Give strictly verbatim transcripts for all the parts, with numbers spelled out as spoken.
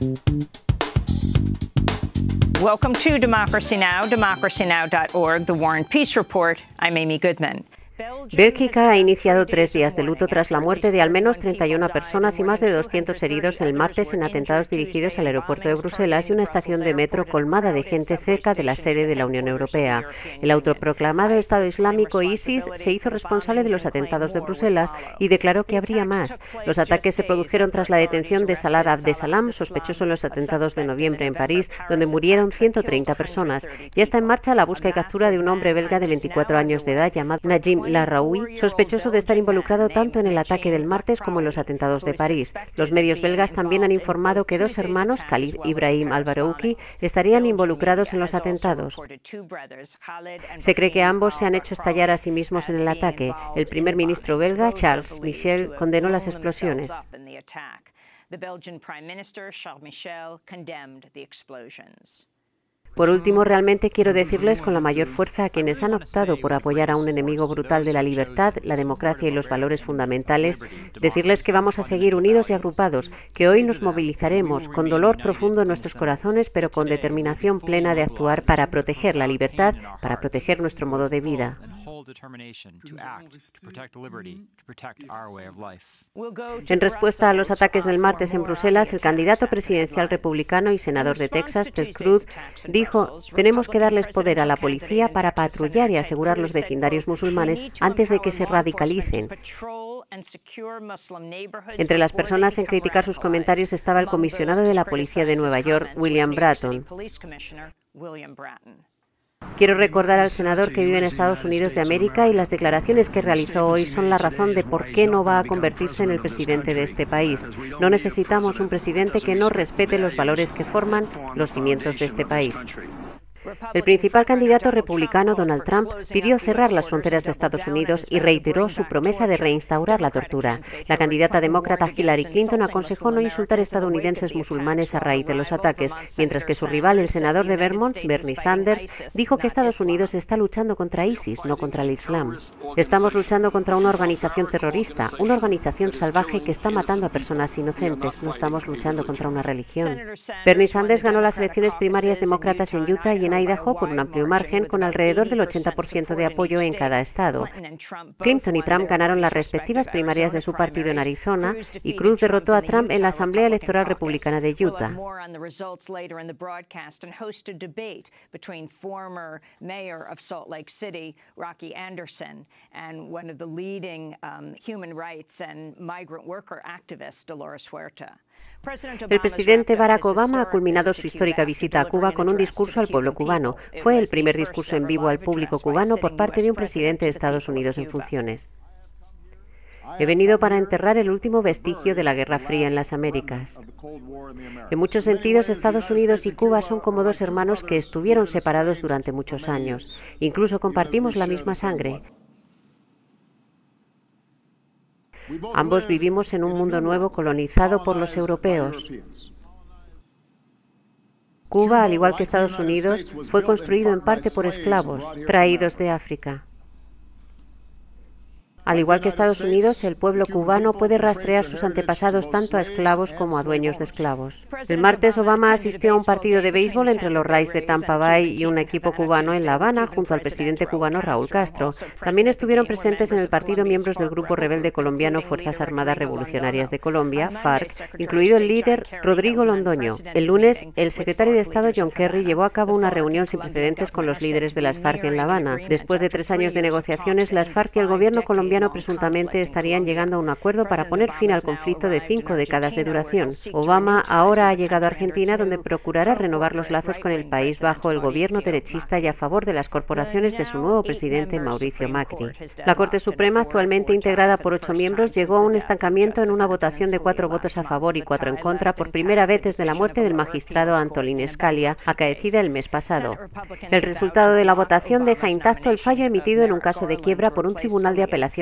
Welcome to Democracy Now!, democracy now dot org, The War and Peace Report. I'm Amy Goodman. Bélgica ha iniciado tres días de luto tras la muerte de al menos treinta y una personas y más de doscientos heridos el martes en atentados dirigidos al aeropuerto de Bruselas y una estación de metro colmada de gente cerca de la sede de la Unión Europea. El autoproclamado Estado Islámico ISIS se hizo responsable de los atentados de Bruselas y declaró que habría más. Los ataques se produjeron tras la detención de Salah Abdeslam, sospechoso en los atentados de noviembre en París, donde murieron ciento treinta personas. Ya está en marcha la búsqueda y captura de un hombre belga de veinticuatro años de edad llamado Najim Larraoui, sospechoso de estar involucrado tanto en el ataque del martes como en los atentados de París. Los medios belgas también han informado que dos hermanos, Khalid Ibrahim al-Barouki, estarían involucrados en los atentados. Se cree que ambos se han hecho estallar a sí mismos en el ataque. El primer ministro belga, Charles Michel, condenó las explosiones. Por último, realmente quiero decirles con la mayor fuerza a quienes han optado por apoyar a un enemigo brutal de la libertad, la democracia y los valores fundamentales, decirles que vamos a seguir unidos y agrupados, que hoy nos movilizaremos con dolor profundo en nuestros corazones, pero con determinación plena de actuar para proteger la libertad, para proteger nuestro modo de vida. En respuesta a los ataques del martes en Bruselas, el candidato presidencial republicano y senador de Texas, Ted Cruz, dijo: tenemos que darles poder a la policía para patrullar y asegurar los vecindarios musulmanes antes de que se radicalicen. Entre las personas en criticar sus comentarios estaba el comisionado de la policía de Nueva York, William Bratton. Quiero recordar al senador que vive en Estados Unidos de América y las declaraciones que realizó hoy son la razón de por qué no va a convertirse en el presidente de este país. No necesitamos un presidente que no respete los valores que forman los cimientos de este país. El principal candidato republicano, Donald Trump, pidió cerrar las fronteras de Estados Unidos y reiteró su promesa de reinstaurar la tortura. La candidata demócrata Hillary Clinton aconsejó no insultar a estadounidenses musulmanes a raíz de los ataques, mientras que su rival, el senador de Vermont, Bernie Sanders, dijo que Estados Unidos está luchando contra ISIS, no contra el Islam. Estamos luchando contra una organización terrorista, una organización salvaje que está matando a personas inocentes. No estamos luchando contra una religión. Bernie Sanders ganó las elecciones primarias demócratas en Utah y en Idaho por un amplio margen, con alrededor del ochenta por ciento de apoyo en cada estado. Clinton y Trump ganaron las respectivas primarias de su partido en Arizona y Cruz derrotó a Trump en la Asamblea Electoral Republicana de Utah. El presidente Barack Obama ha culminado su histórica visita a Cuba con un discurso al pueblo cubano. Fue el primer discurso en vivo al público cubano por parte de un presidente de Estados Unidos en funciones. He venido para enterrar el último vestigio de la Guerra Fría en las Américas. En muchos sentidos, Estados Unidos y Cuba son como dos hermanos que estuvieron separados durante muchos años. Incluso compartimos la misma sangre. Ambos vivimos en un mundo nuevo colonizado por los europeos. Cuba, al igual que Estados Unidos, fue construido en parte por esclavos traídos de África. Al igual que Estados Unidos, el pueblo cubano puede rastrear sus antepasados tanto a esclavos como a dueños de esclavos. El martes, Obama asistió a un partido de béisbol entre los Rays de Tampa Bay y un equipo cubano en La Habana, junto al presidente cubano Raúl Castro. También estuvieron presentes en el partido miembros del grupo rebelde colombiano Fuerzas Armadas Revolucionarias de Colombia, FARC, incluido el líder Rodrigo Londoño. El lunes, el secretario de Estado John Kerry llevó a cabo una reunión sin precedentes con los líderes de las FARC en La Habana. Después de tres años de negociaciones, las FARC y el gobierno colombiano presuntamente estarían llegando a un acuerdo para poner fin al conflicto de cinco décadas de duración. Obama ahora ha llegado a Argentina, donde procurará renovar los lazos con el país bajo el gobierno derechista y a favor de las corporaciones de su nuevo presidente Mauricio Macri. La Corte Suprema, actualmente integrada por ocho miembros, llegó a un estancamiento en una votación de cuatro votos a favor y cuatro en contra por primera vez desde la muerte del magistrado Antonin Scalia, acaecida el mes pasado. El resultado de la votación deja intacto el fallo emitido en un caso de quiebra por un tribunal de apelaciones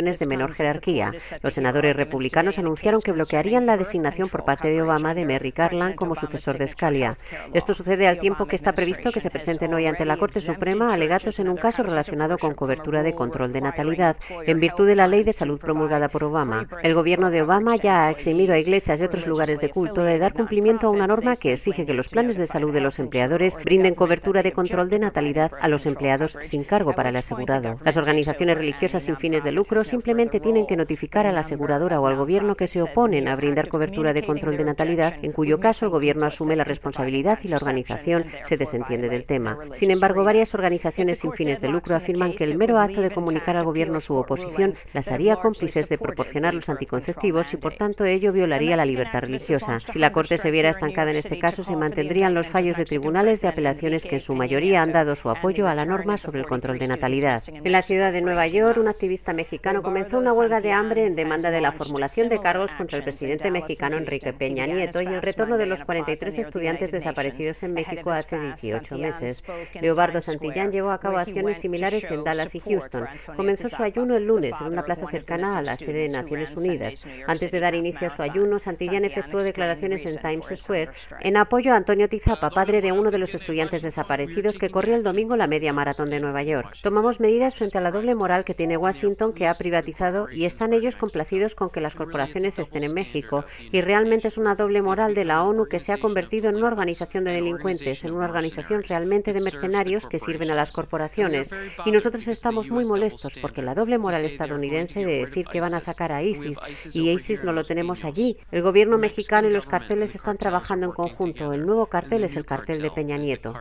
posiciones de menor jerarquía. Los senadores republicanos anunciaron que bloquearían la designación por parte de Obama de Merrick Garland como sucesor de Scalia. Esto sucede al tiempo que está previsto que se presenten hoy ante la Corte Suprema alegatos en un caso relacionado con cobertura de control de natalidad, en virtud de la ley de salud promulgada por Obama. El gobierno de Obama ya ha eximido a iglesias y otros lugares de culto de dar cumplimiento a una norma que exige que los planes de salud de los empleadores brinden cobertura de control de natalidad a los empleados sin cargo para el asegurado. Las organizaciones religiosas sin fines de lucro simplemente tienen que notificar a la aseguradora o al gobierno que se oponen a brindar cobertura de control de natalidad, en cuyo caso el gobierno asume la responsabilidad y la organización se desentiende del tema. Sin embargo, varias organizaciones sin fines de lucro afirman que el mero acto de comunicar al gobierno su oposición las haría cómplices de proporcionar los anticonceptivos y, por tanto, ello violaría la libertad religiosa. Si la Corte se viera estancada en este caso, se mantendrían los fallos de tribunales de apelaciones que en su mayoría han dado su apoyo a la norma sobre el control de natalidad. En la ciudad de Nueva York, un activista mexicano comenzó una huelga de hambre en demanda de la formulación de cargos contra el presidente mexicano Enrique Peña Nieto y el retorno de los cuarenta y tres estudiantes desaparecidos en México hace dieciocho meses. Leobardo Santillán llevó a cabo acciones similares en Dallas y Houston. Comenzó su ayuno el lunes en una plaza cercana a la sede de Naciones Unidas. Antes de dar inicio a su ayuno, Santillán efectuó declaraciones en Times Square en apoyo a Antonio Tizapa, padre de uno de los estudiantes desaparecidos que corrió el domingo la media maratón de Nueva York. Tomamos medidas frente a la doble moral que tiene Washington, que ha privatizado, y están ellos complacidos con que las corporaciones estén en México. Y realmente es una doble moral de la ONU que se ha convertido en una organización de delincuentes, en una organización realmente de mercenarios que sirven a las corporaciones. Y nosotros estamos muy molestos porque la doble moral estadounidense de decir que van a sacar a ISIS, y ISIS no lo tenemos allí. El gobierno mexicano y los carteles están trabajando en conjunto. El nuevo cartel es el cartel de Peña Nieto.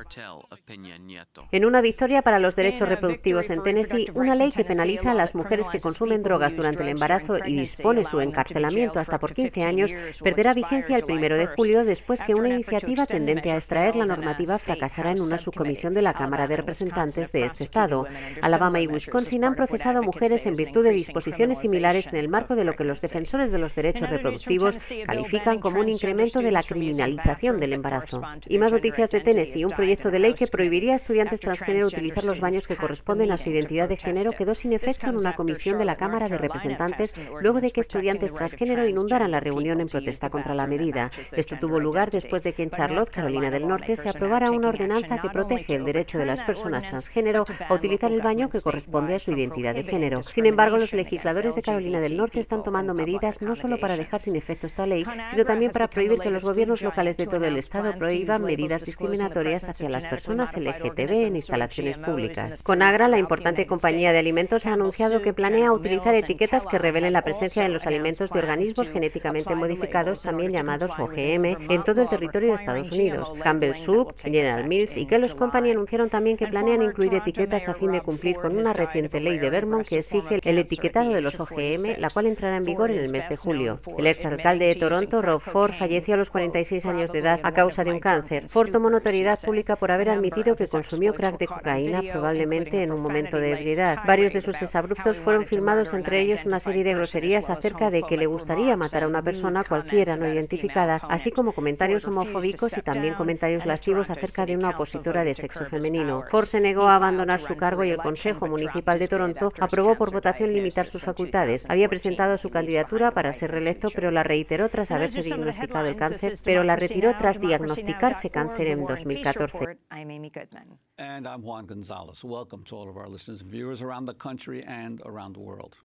En una victoria para los derechos reproductivos en Tennessee, una ley que penaliza a las mujeres que consumen drogas durante el embarazo y dispone su encarcelamiento hasta por quince años, perderá vigencia el primero de julio después que una iniciativa tendente a extraer la normativa fracasara en una subcomisión de la Cámara de Representantes de este estado. Alabama y Wisconsin han procesado mujeres en virtud de disposiciones similares en el marco de lo que los defensores de los derechos reproductivos califican como un incremento de la criminalización del embarazo. Y más noticias de Tennessee, un proyecto de ley que prohibiría a estudiantes transgénero utilizar los baños que corresponden a su identidad de género quedó sin efecto en una comisión de la Cámara de Representantes luego de que estudiantes transgénero inundaran la reunión en protesta contra la medida. Esto tuvo lugar después de que en Charlotte, Carolina del Norte, se aprobara una ordenanza que protege el derecho de las personas transgénero a utilizar el baño que corresponde a su identidad de género. Sin embargo, los legisladores de Carolina del Norte están tomando medidas no solo para dejar sin efecto esta ley, sino también para prohibir que los gobiernos locales de todo el estado prohíban medidas discriminatorias hacia las personas L G T B en instalaciones públicas. Conagra, la importante compañía de alimentos, ha anunciado que planea utilizar etiquetas que revelen la presencia en los alimentos de organismos genéticamente modificados, también llamados O G M, en todo el territorio de Estados Unidos. Campbell Soup, General Mills y Kellogg's Company anunciaron también que planean incluir etiquetas a fin de cumplir con una reciente ley de Vermont que exige el etiquetado de los O G M, la cual entrará en vigor en el mes de julio. El exalcalde de Toronto, Rob Ford, falleció a los cuarenta y seis años de edad a causa de un cáncer. Ford tomó notoriedad pública por haber admitido que consumió crack de cocaína, probablemente en un momento de ebriedad. Varios de sus exabruptos fueron filmados, entre ellos una serie de groserías acerca de que le gustaría matar a una persona cualquiera no identificada, así como comentarios homofóbicos y también comentarios lascivos acerca de una opositora de sexo femenino. Ford se negó a abandonar su cargo y el Consejo Municipal de Toronto aprobó por votación limitar sus facultades. Había presentado su candidatura para ser reelecto, pero la reiteró tras haberse diagnosticado el cáncer, pero la retiró tras diagnosticarse cáncer en dos mil catorce. And I'm Juan Gonzalez. Welcome to all of our listeners and viewers around the country and around the world.